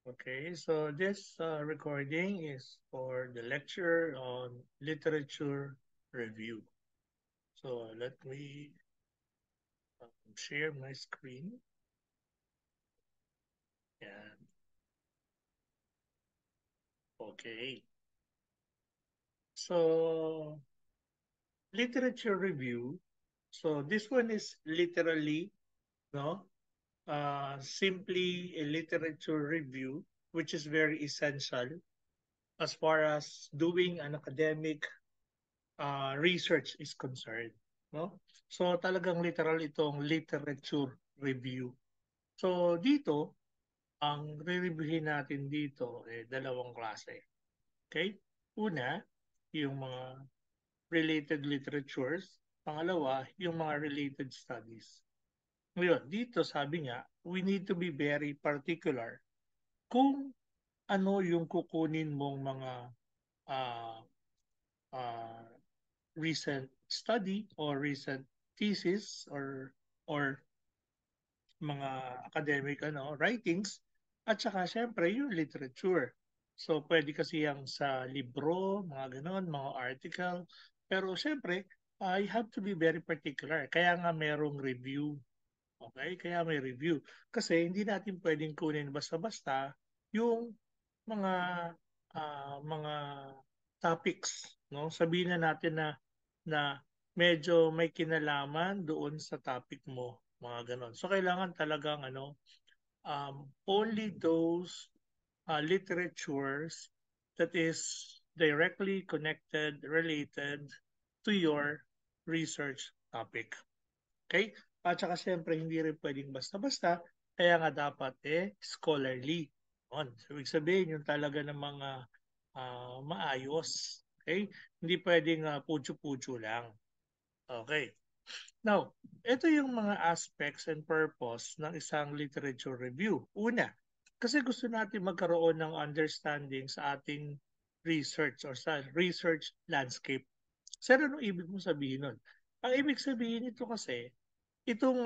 Okay, so this recording is for the lecture on literature review. So let me share my screen. And okay, so literature review. So this one is literally, no, simply a literature review, which is very essential as far as doing an academic research is concerned. No? So talagang literal itong literature review. So dito, ang re-reviewin natin dito dalawang klase. Okay? Una, yung mga related literatures. Pangalawa, yung mga related studies. Ngayon, dito sabi niya, we need to be very particular kung ano yung kukunin mong mga uh, uh, recent study or recent thesis or mga academic writings at saka syempre yung literature. So pwede kasi yang sa libro, mga ganon, mga article. Pero syempre, you have to be very particular. Kaya nga merong review. Okay? Kaya may review. Kasi hindi natin pwedeng kunin basta-basta yung mga mga topics, no? Sabihin na natin na medyo may kinalaman doon sa topic mo, mga ganon. So kailangan talagang only those literatures that is directly connected, related to your research topic. Okay? At saka siyempre, hindi rin pwedeng basta-basta, kaya nga dapat scholarly. On. So, ibig sabihin, yung talaga ng mga maayos. Okay? Hindi pwedeng pudyo-pudyo lang. Okay. Now, ito yung mga aspects and purpose ng isang literature review. Una, kasi gusto natin magkaroon ng understanding sa ating research or sa research landscape. Sir, ano ibig mo sabihin nun? Ang ibig sabihin nito kasi, itong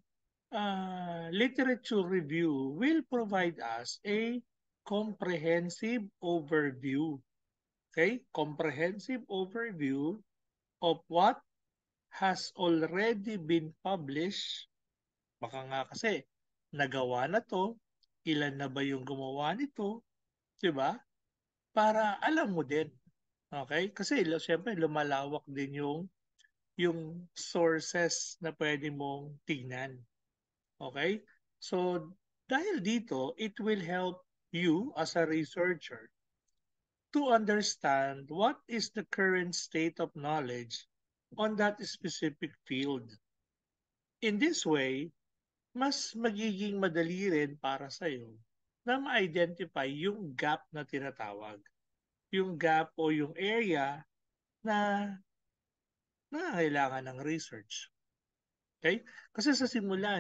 literature review will provide us a comprehensive overview. Okay? Comprehensive overview of what has already been published. Baka nga kasi, nagawa na to, ilan na ba yung gumawa nito, di ba? Para alam mo din. Okay? Kasi siyempre lumalawak din yung sources na pwede mong tingnan. Okay? So, dahil dito, it will help you as a researcher to understand what is the current state of knowledge on that specific field. In this way, mas magiging madali rin para sa'yo na ma-identify yung gap na tinatawag. Yung gap o yung area na nangangailangan ng research. Okay? Kasi sa simula,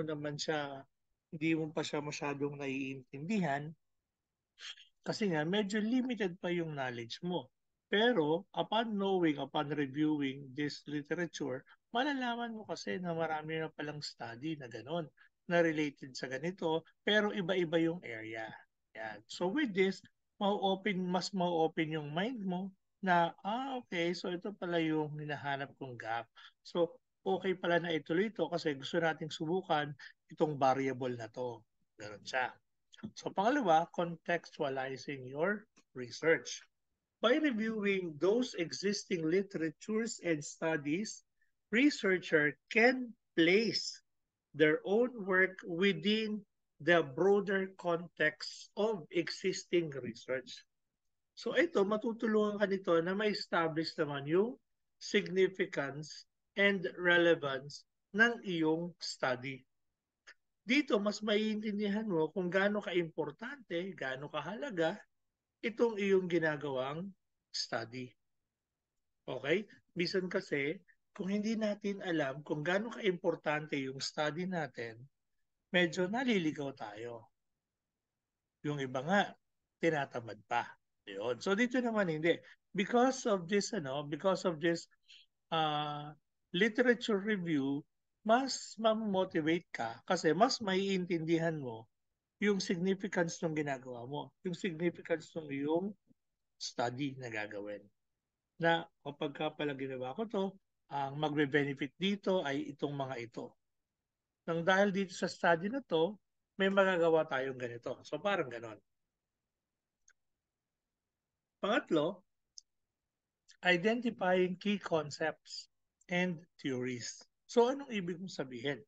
hindi mo pa siya masyadong naiintindihan kasi nga medyo limited pa yung knowledge mo. Pero upon reviewing this literature, malalaman mo kasi na marami na palang study na gano'n, na related sa ganito, pero iba-iba yung area. Yan. So with this, mas mau-open yung mind mo na, okay, so ito pala yung hinahanap kong gap. So, okay pala na ituloy ito kasi gusto nating subukan itong variable na to. Ganun siya. So pangalawa, contextualizing your research. By reviewing those existing literatures and studies, researcher can place their own work within the broader context of existing research. So ito, matutulungan ka nito na ma-establish naman yung significance and relevance ng iyong study. Dito, mas maiintindihan mo kung gaano ka-importante, gaano kahalaga itong iyong ginagawang study. Okay? Bisan kasi, kung hindi natin alam kung gaano ka-importante yung study natin, medyo naliligaw tayo. Yung iba nga, tinatamad pa. Yun. So dito naman hindi. Because of this uh, literature review, mas ma-motivate ka kasi mas maiintindihan mo yung significance ng ginagawa mo, yung significance ng iyong study na gagawin. Na kapag ka pala ginawa ko to, ang magbe-benefit dito ay itong mga ito. Nang dahil dito sa study na to, may magagawa tayong ganito. So parang ganon. Pangatlo, identifying key concepts and theories. So anong ibig mong sabihin?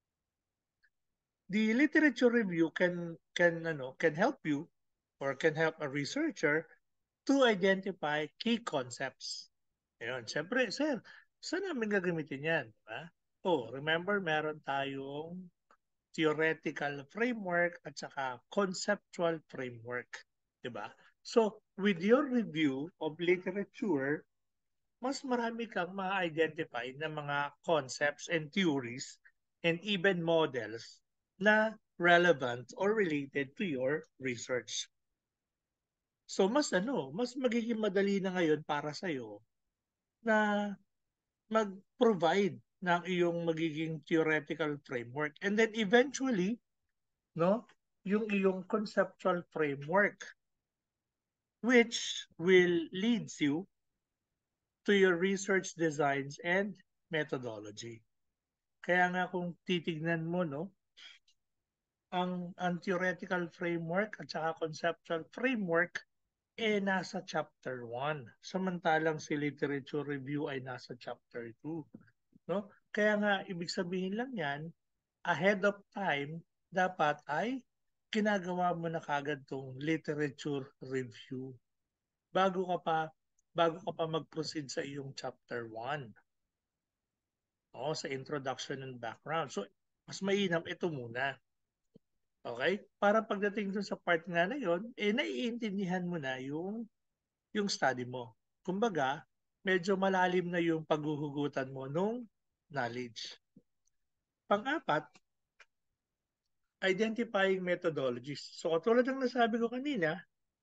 The literature review can help you or can help a researcher to identify key concepts. Ayun, siyempre, sir, saan namin gagamitin yan? Diba? Oh, remember, meron tayong theoretical framework at saka conceptual framework. Diba? So, with your review of literature, mas marami kang ma-identify na mga concepts and theories and even models na relevant or related to your research. So mas magiging madali na ngayon para sa iyo na mag-provide ng iyong magiging theoretical framework. And then eventually, no, yung iyong conceptual framework which will leads you to your research designs and methodology. Kaya nga kung titignan mo, no, ang theoretical framework at saka conceptual framework nasa chapter 1. Samantalang si literature review ay nasa chapter 2. No? Kaya nga, ibig sabihin lang yan, ahead of time, dapat ay ginagawa mo na kagad tong literature review bago ka pa mag-proceed sa iyong chapter 1. Sa introduction and background. So, mas mainam ito muna. Okay? Para pagdating dun sa part nga na yon, naiintindihan mo na yung study mo. Kumbaga, medyo malalim na yung paghuhugutan mo nung knowledge. Pang-apat, identifying methodologies. So katulad ng nasabi ko kanina,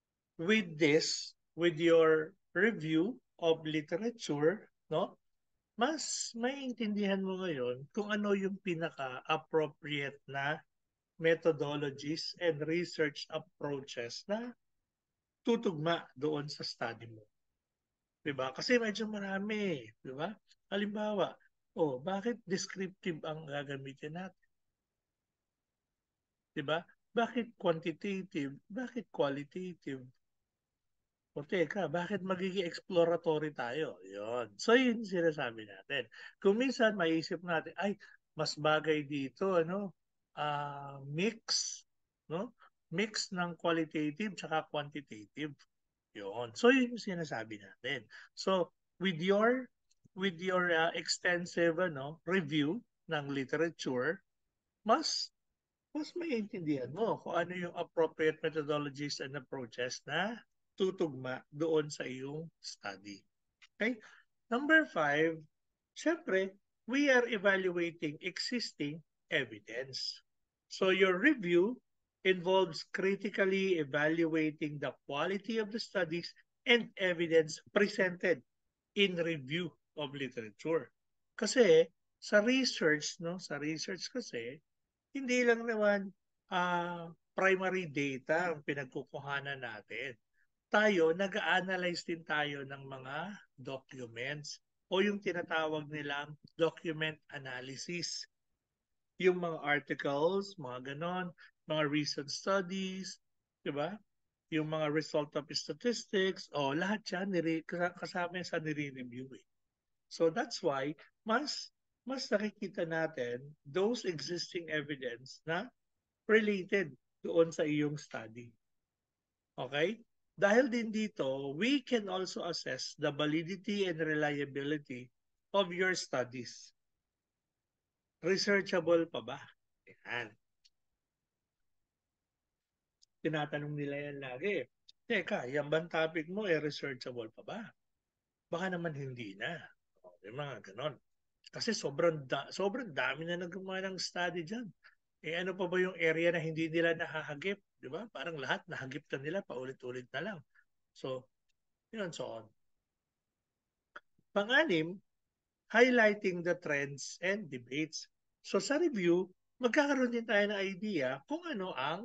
with your review of literature, no, mas maiintindihan mo ngayon kung ano yung pinaka-appropriate na methodologies and research approaches na tutugma doon sa study mo. 'Di ba? Kasi medyo marami, 'di ba? Halimbawa, bakit descriptive ang gagamitin natin? 'Di ba? Bakit quantitative? Bakit qualitative? O teka, bakit magiging exploratory tayo? Yun. So yun sinasabi natin. Kung minsan maiisip natin, ay, mas bagay dito, mix, no? Mix ng qualitative tsaka quantitative. Yun. So yun yung sinasabi natin. So with your extensive review ng literature, mas mas maiintindihan mo kung ano yung appropriate methodologies and approaches na tutugma doon sa iyong study. Okay? Number 5, syempre, we are evaluating existing evidence. So your review involves critically evaluating the quality of the studies and evidence presented in review of literature. Kasi sa research kasi hindi lang naman primary data ang pinagkukuhanan natin. Tayo, nag-analyze din tayo ng mga documents o yung tinatawag nilang document analysis. Yung mga articles, mga ganon, mga recent studies, di ba? Yung mga result of statistics, lahat yan kasama sa nire-review eh. So that's why mas nakikita natin those existing evidence na related doon sa iyong study. Okay? Dahil din dito, we can also assess the validity and reliability of your studies. Researchable pa ba? Yan. Tinatanong nila yan lagi. Teka, yung bang topic mo, researchable pa ba? Baka naman hindi na. Yung mga ganon. Kasi sobrang dami na nagawa ng study dyan. Ano pa ba yung area na hindi nila nahahagip? Di ba? Parang lahat nahagip na nila, paulit-ulit na lang. So, yun, so on. Pang-anim, highlighting the trends and debates. So sa review, magkakaroon din tayo ng idea kung ano ang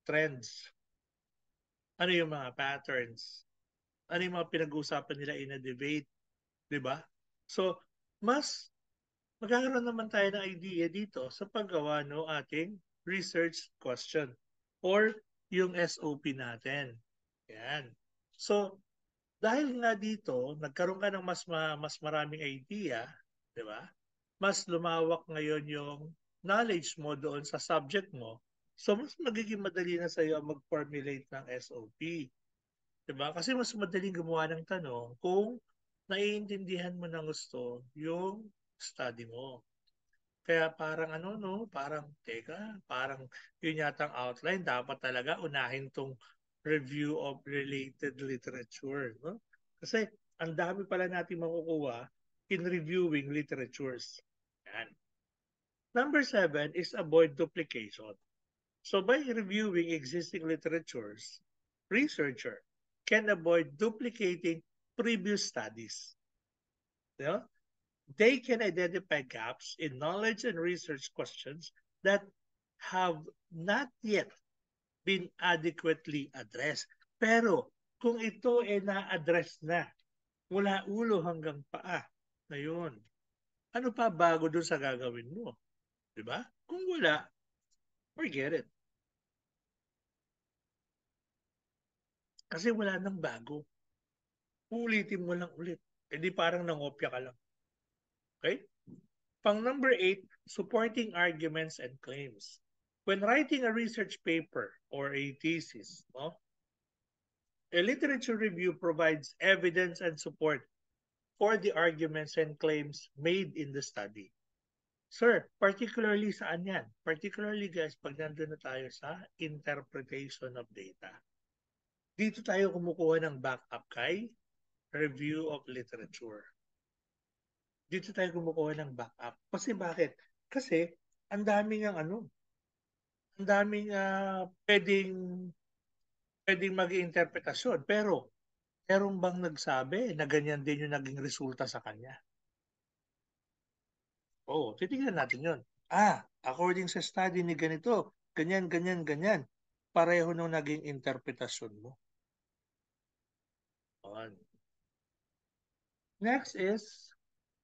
trends, ano yung mga patterns, ano yung mga pinag-uusapan nila in a debate, di ba? So, mas magkakaroon naman tayo ng idea dito sa paggawa no ating research question or yung SOP natin. Yan. So, dahil nga dito, nagkaroon ka ng mas maraming idea, di ba? Mas lumawak ngayon yung knowledge mo doon sa subject mo. So, mas magiging madali na sa iyo mag-formulate ng SOP. Di ba? Kasi mas madaling gumawa ng tanong kung naiintindihan mo ng gusto yung study mo. Kaya parang ano, no? Parang, teka, parang yun yata ang outline. Dapat talaga unahin tong review of related literature. No? Kasi ang dami pala natin makukuha in reviewing literatures. Yan. Number 7 is avoid duplication. So by reviewing existing literatures, researcher can avoid duplicating previous studies. You know? They can identify gaps in knowledge and research questions that have not yet been adequately addressed. Pero kung ito ay na-address na mula ulo hanggang paa, na yun, ano pa bago dun sa gagawin mo? Diba? Kung wala, forget it. Kasi wala nang bago. Ulitin mo lang ulit. E di parang nangopya ka lang. Okay? Pang number 8, supporting arguments and claims. When writing a research paper or a thesis, no, a literature review provides evidence and support for the arguments and claims made in the study. Sir, particularly saan yan? Particularly guys, pag nandun na tayo sa interpretation of data. Dito tayo kumukuha ng backup kay review of literature. Dito tayo kumukuha ng backup. Kasi bakit? Kasi ang daming ang ano, ang daming pwedeng mag-interpretasyon. Pero meron bang nagsabi na ganyan din yung naging resulta sa kanya? Oo, titingnan natin yun. According sa study ni ganito, ganyan, ganyan, ganyan. Pareho nung naging interpretasyon mo. On. Next is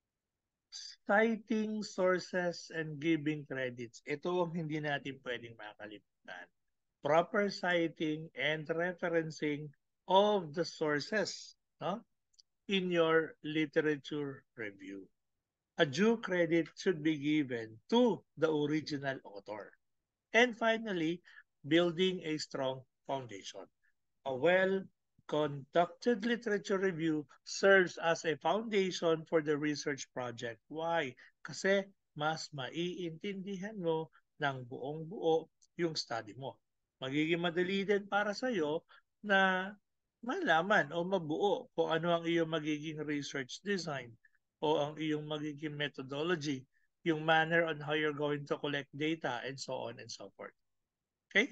citing sources and giving credits. Ito ang hindi natin pwedeng makalimutan. Proper citing and referencing of the sources, no, in your literature review. A due credit should be given to the original author. And finally, building a strong foundation. A well-conducted literature review serves as a foundation for the research project. Why? Kasi mas maiintindihan mo ng buong buo yung study mo. Magiging madali din para sa iyo na malaman o mabuo kung ano ang iyong magiging research design o ang iyong magiging methodology, yung manner on how you're going to collect data, and so on and so forth. Okay?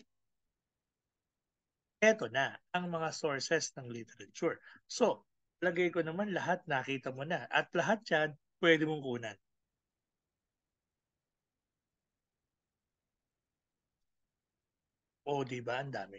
Eto na ang mga sources ng literature. So, lagay ko naman lahat nakita mo na at lahat yan pwede mong kunan. O di ba ang dami?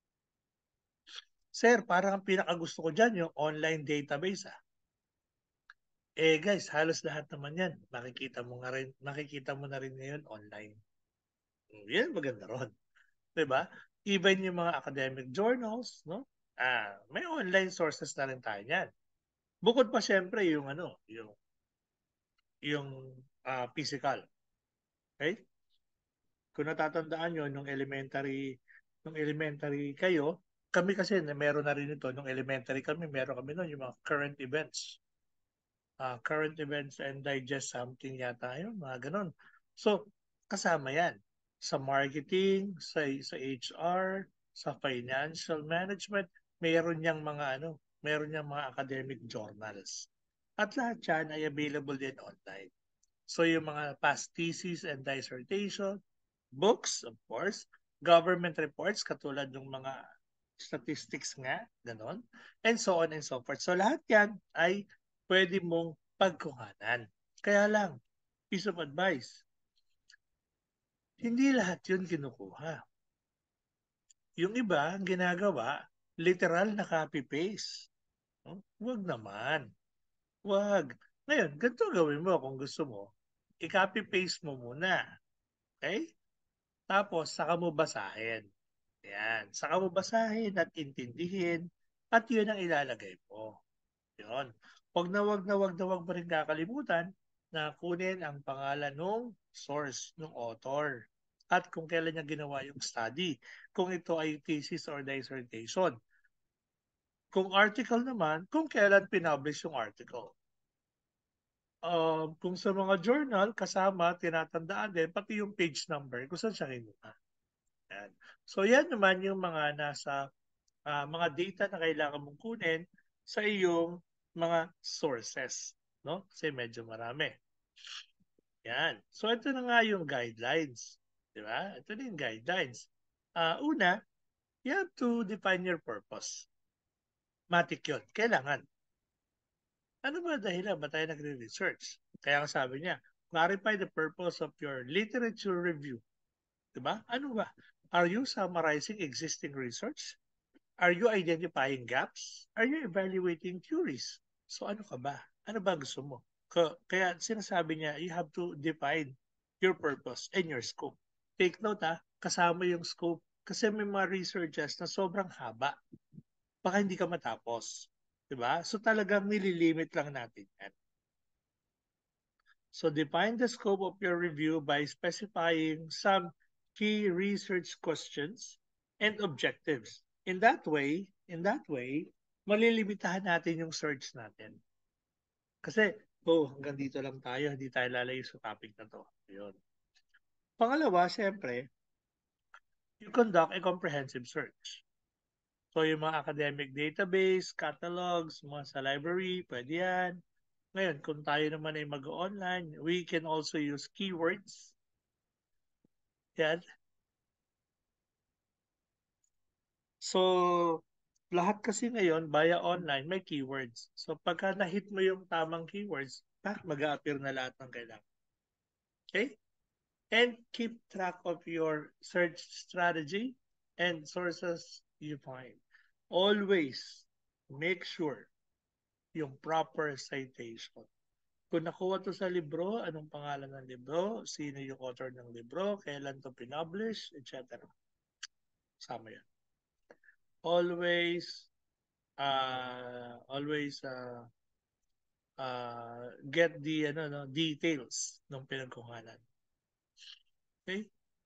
Sir, parang ang pinakagusto ko dyan yung online database. Guys, halos lahat naman yan. Makikita mo na rin ngayon online. Yan maganda ron. 'Di ba? Even yung mga academic journals, no? May online sources na rin tayo niyan. Bukod pa siyempre yung ano, yung physical. Okay? Kung natatandaan nyo, nung elementary kayo, kami kasi meron na rin ito. Nung elementary kami, meron kami noon yung mga current events. Current events and digest something yata yun, mga ganun. So, kasama yan. Sa marketing, sa HR, sa financial management, meron niyang mga academic journals. At lahat yan ay available din online. So yung mga past thesis and dissertation, books, of course, government reports katulad ng mga statistics nga, ganon, and so on and so forth. So lahat yan ay pwede mong pagkuhanan. Kaya lang, piece of advice, hindi lahat yun kinukuha. Yung iba, ang ginagawa, literal na copy-paste. No? Huwag naman. Huwag. Ngayon, ganito gawin mo kung gusto mo. I-copy-paste mo muna. Okay? Tapos, saka mo basahin. Yan. Saka mo basahin at intindihin at yun ang ilalagay mo. Yun. Wag mo rin kakalimutan na kunin ang pangalan ng source, ng author. At kung kailan niya ginawa yung study. Kung ito ay thesis or dissertation. Kung article naman, kung kailan pinublish yung article. Kung sa mga journal, kasama, tinatandaan din, pati yung page number, kung saan siya kinuha. Yan. So yan naman yung mga nasa mga data na kailangan mong kunin sa iyong mga sources. No? Kasi medyo marami. Yan. So ito na nga yung guidelines. Di ba? Ito na yung guidelines. Una, you have to define your purpose. Matik yun. Kailangan. Ano ba dahilan ba tayo nagre-research? Kaya ang sabi niya, clarify the purpose of your literature review. Diba? Ano ba? Are you summarizing existing research? Are you identifying gaps? Are you evaluating theories? So ano ka ba? Ano ba gusto mo? Kaya sinasabi niya, you have to define your purpose and your scope. Take note kasama yung scope. Kasi may mga researches na sobrang haba. Baka hindi ka matapos. Diba? So talagang nililimit lang natin yan. So define the scope of your review by specifying some key research questions and objectives. In that way, malilimitahan natin yung search natin. Kasi, hanggang dito lang tayo, hindi tayo lalayo sa topic na to. Yun. Pangalawa, syempre, you conduct a comprehensive search. So yung mga academic database, catalogs, mga sa library, pwede yan. Ngayon, kung tayo naman ay mag-online, we can also use keywords. Yan. So, lahat kasi ngayon, via online, may keywords. So, pagka na-hit mo yung tamang keywords, mag-a-appear na lahat ng kailangan. Okay? And keep track of your search strategy and sources you find. Always make sure yung proper citation. Kung nakuha to sa libro, anong pangalan ng libro, sino yung author ng libro, kailan to pinublish, etc. Sama yan. Always get the details ng pinagkuhanan. Okay?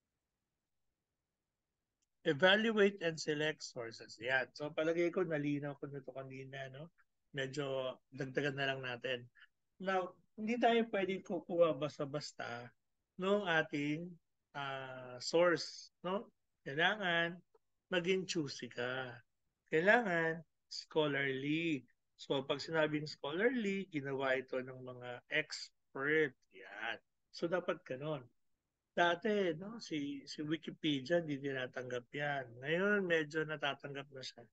Evaluate and select sources. Yan. So palagay ko nalinaw ko nito kanina, no? Medyo dagdagan na lang natin. Now, hindi tayo pwedeng kukuha basta-basta ng ating source, no? Kailangan maging choosy ka. Kailangan scholarly. So, pag sinabing scholarly, ginawa ito ng mga expert. Yan. So, dapat ganon. Dati, no, si Wikipedia, hindi tinatanggap yan. Ngayon, medyo natatanggap na siya.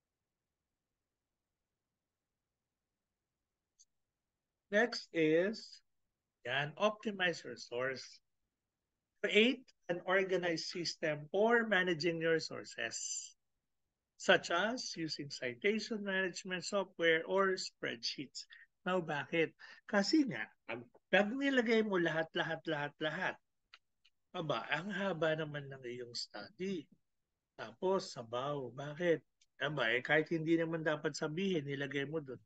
Next is, optimize your source. Create an organized system for managing your sources, such as using citation management software or spreadsheets. Now, bakit? Kasi nga, pag nilagay mo lahat, ang haba naman ng iyong study. Tapos, sabaw. Bakit? Kahit hindi naman dapat sabihin, nilagay mo doon.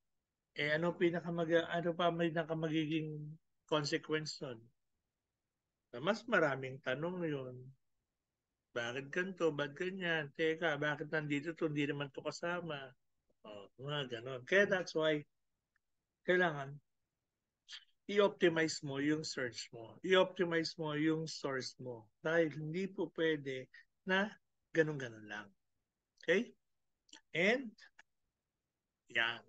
Ano pa may nakamagiging consequence nun? Na mas maraming tanong yun. Bakit ganito? Bakit ganyan? Teka, bakit nandito to? Hindi naman to kasama. Mga ganon. Kaya that's why kailangan i-optimize mo yung search mo. I-optimize mo yung source mo. Dahil hindi po pwede na ganun-ganun lang. Okay? And, yan.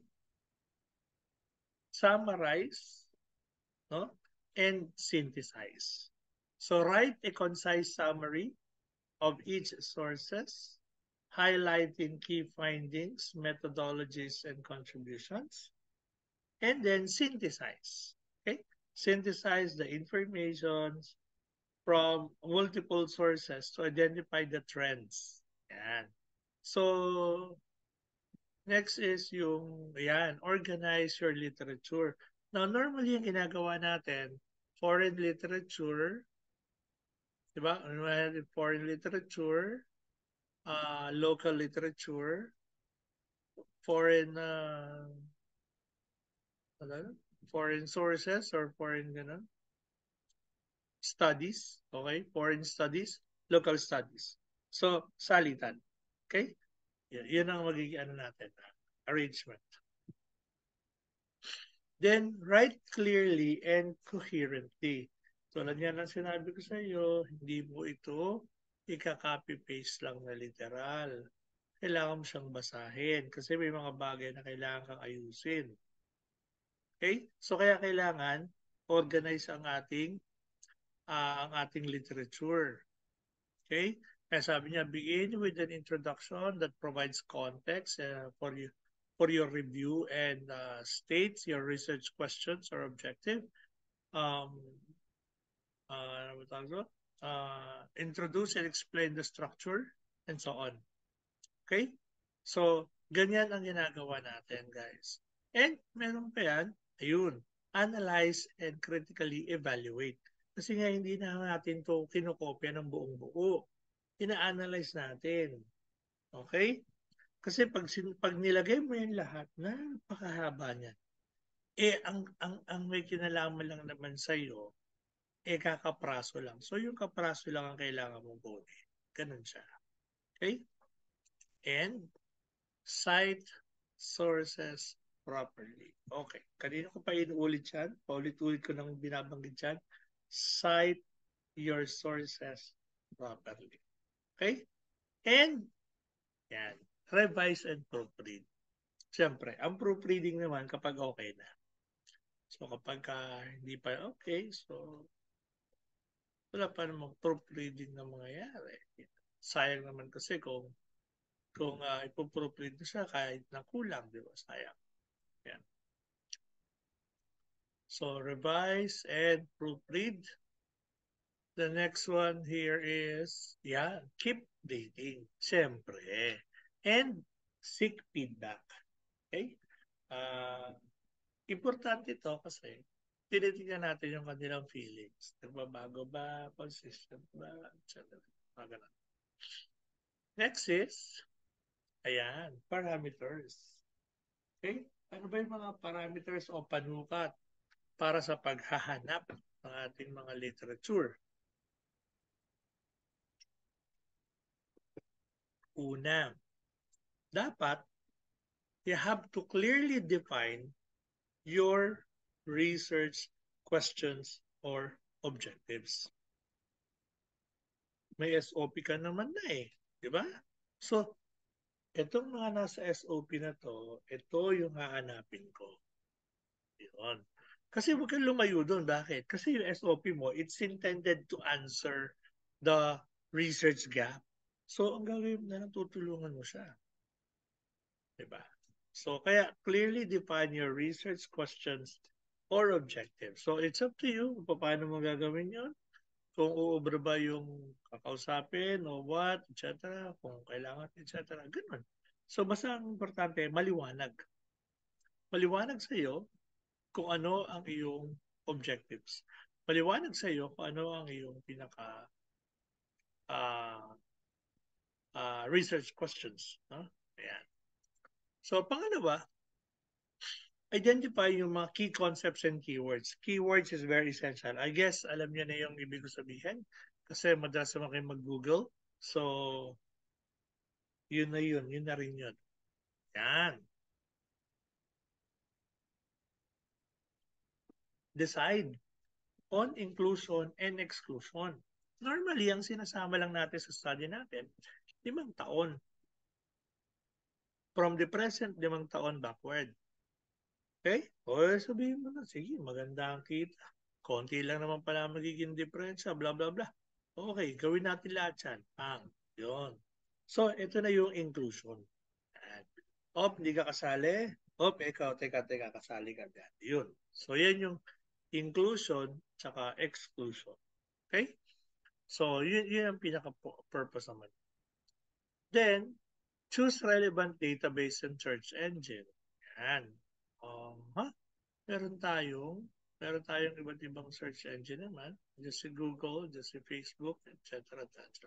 Summarize, no? And synthesize. So write a concise summary of each sources, highlighting key findings, methodologies, and contributions, and then synthesize. Okay? Synthesize the information from multiple sources to identify the trends Yan. So, next is yung, yan, organize your literature. Now, normally yung ginagawa natin, foreign literature, di ba? Foreign literature, local literature, foreign ano, foreign sources or foreign studies, okay? Foreign studies, local studies. So, salitan. Okay? Yun ang magiging natin, arrangement. Then, write clearly and coherently. Tulad yan ang sinabi ko sa iyo, hindi mo ito ika-copy-paste lang na literal. Kailangan mo siyang basahin kasi may mga bagay na kailangan kang ayusin. Okay? So kaya kailangan organize ang ating literature. Okay? Kaya sabi niya, begin with an introduction that provides context for your review and states your research questions or objective. Um, Introduce and explain the structure and so on. Okay? So, ganyan ang ginagawa natin, guys. And meron pa yan, ayun, analyze and critically evaluate. Kasi nga hindi na natin to kinokopya ng buong buo. Ina-analyze natin. Okay? Kasi pag nilagay mo yan lahat, napakahaba niyan. Eh, ang may kinalaman lang naman sa'yo, kakapraso lang. So, yung kapraso lang ang kailangan mong kunin. Ganun siya. Okay? And cite sources properly. Okay. Kanina ko pa inuulit yan. Paulit-ulit ko nang binabanggit yan. Cite your sources properly. Okay? And, yan. Revise and proofread. Siyempre, ang proofreading naman kapag okay na. So, kapag hindi pa okay, so, wala pa namang proofreading na mangyayari. Sayang naman kasi kung ipoproofread na siya kahit na kulang, di ba? Sayang. Yan. So, revise and proofread. The next one here is, keep dating. Siyempre. And seek feedback. Okay? Uh, Importante ito kasi tinitingnan natin yung kanilang feelings. Nagbabago ba? Consistent ba? Etc. Next is, parameters. Okay? Ano ba yung mga parameters o panukat para sa paghahanap ng ating mga literature? Una, dapat you have to clearly define your research questions or objectives. May SOP ka naman na eh, di ba? So, itong mga nasa SOP na to, ito yung hahanapin ko. Yun. Kasi huwag kang lumayo doon. Bakit? Kasi yung SOP mo, it's intended to answer the research gap. So, ang gagawin na lang, tutulungan mo siya. Diba? So, kaya clearly define your research questions or objectives. So, it's up to you kung paano mo gagawin yun. Kung uubra ba yung kakausapin o what, etc. Kung kailangan, etc. Ganun. So, basta ang importante, maliwanag. Maliwanag sa iyo kung ano ang iyong objectives. Maliwanag sa iyo kung ano ang iyong pinaka uh, research questions. No? Ayan. So, pangalawa, identify yung mga key concepts and keywords. Keywords is very essential. I guess, alam niyo na yung ibig ko sabihin kasi madalas naman kayo mag-Google. So, yun na yun. Yun na rin yun. Yan. Decide on inclusion and exclusion. Normally, ang sinasama lang natin sa study natin, 5 taon. From the present, 5 taon backward. Okay? O sabihin mo na, sige, maganda ang kita. Konti lang naman pala magiging diferensya, blah, blah, blah. Okay, gawin natin lahat yan. Yun. So, ito na yung inclusion. Hindi ka kasali. Ikaw, teka, kasali ka dyan. Yun. So, yan yung inclusion tsaka exclusion. Okay? So, yun ang pinaka-purpose naman. Then, choose relevant database and search engine. Yan. Ha? Meron tayong meron tayong iba't ibang search engine naman. Just si Google, just si Facebook, etc. etc.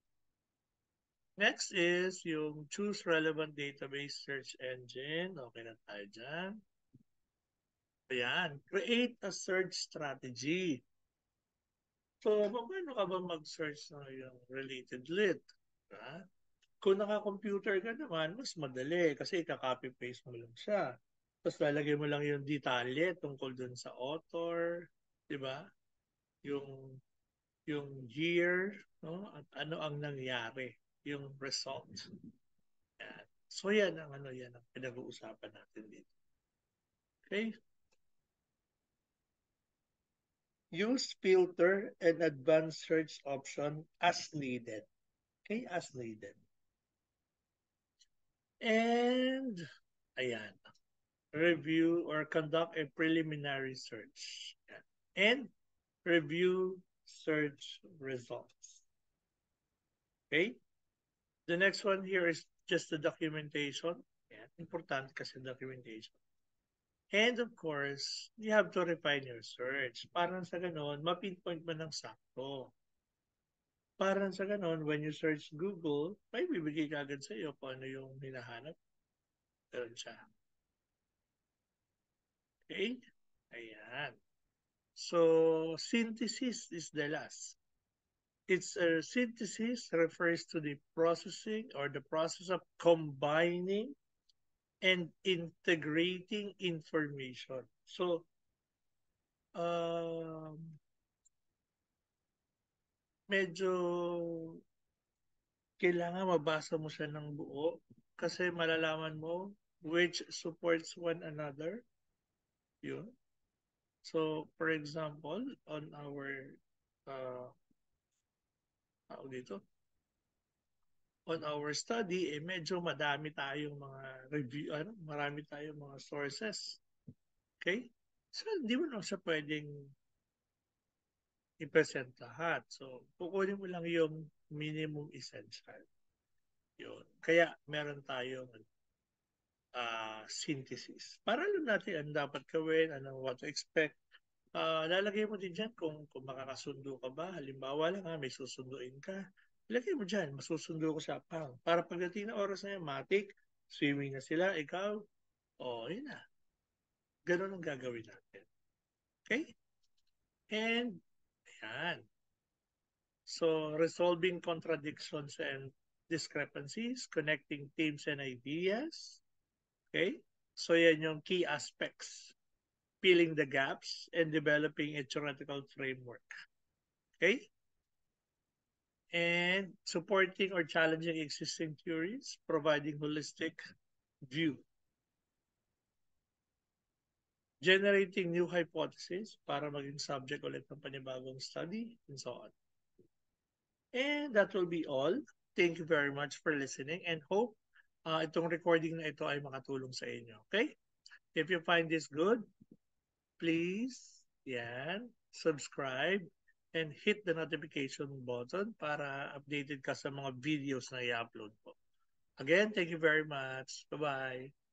Next is yung choose relevant database search engine. Okay na tayo dyan. Ayan. Create a search strategy. So, paano ka ba mag-search ng yung related lit? Ha? Kung naka-computer ka naman, mas madali kasi ika-copy-paste mo lang siya. Tapos lalagay mo lang yung detalye tungkol dun sa author, di ba? Yung yung year, no? At ano ang nangyari, yung result. Yan. So yan ang pinag-uusapan natin dito. Okay? Use filter and advanced search option as needed. Okay? As needed. And ayan. Review or conduct a preliminary search. Yan. And review search results. Okay? The next one here is just the documentation. Yan. Important kasi documentation. And of course, you have to refine your search. Parang sa ganon, mapinpoint mo ng sakto. Parang sa ganon, when you search Google, may bibigay ka agad sa iyo kung ano yung hinahanap. Meron siya. Okay? Ayan. So, synthesis is the last. Its synthesis refers to the processing or the process of combining and integrating information. So, um, medyo kailangan mabasa mo siya ng buo kasi malalaman mo which supports one another. Yun. So, for example, on our uh, dito, on our study, medyo madami tayong mga review, marami tayong mga sources. Okay? So, hindi mo lang siya pwedeng i-present lahat. So, kukunin mo lang yung minimum essential. Yun. Kaya, meron tayong synthesis. Para alam natin ang dapat gawin, ano, what to expect. Lalagay mo din dyan kung makakasundo ka ba. Halimbawa lang may susunduin ka. Ilagay mo dyan, masusundo ko siya pang. Para pagdating na oras na yan, matik, swimming na sila, ikaw, yun na. Ganun ang gagawin natin. Okay? And, ayan. So, resolving contradictions and discrepancies, connecting themes and ideas. Okay? So, yan yung key aspects. Filling the gaps and developing a theoretical framework. Okay? And supporting or challenging existing theories, providing holistic view. Generating new hypotheses para maging subject ulit ng panibagong study, and so on. And that will be all. Thank you very much for listening and hope itong recording na ito ay makatulong sa inyo. Okay? If you find this good, please, subscribe and hit the notification button para updated ka sa mga videos na i-upload po. Again, thank you very much. Bye-bye.